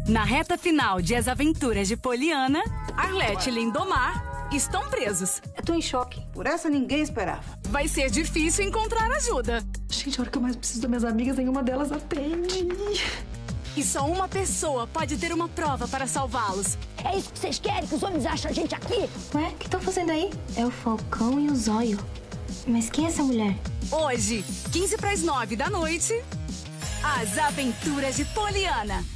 Na reta final de As Aventuras de Poliana, Arlete e Lindomar estão presos. Eu tô em choque. Por essa ninguém esperava. Vai ser difícil encontrar ajuda. Gente, a hora que eu mais preciso das minhas amigas, nenhuma delas atende. E só uma pessoa pode ter uma prova para salvá-los. É isso que vocês querem? Que os homens acham a gente aqui? Ué, o que estão fazendo aí? É o Falcão e o Zóio. Mas quem é essa mulher? Hoje, 8:45 da noite, As Aventuras de Poliana.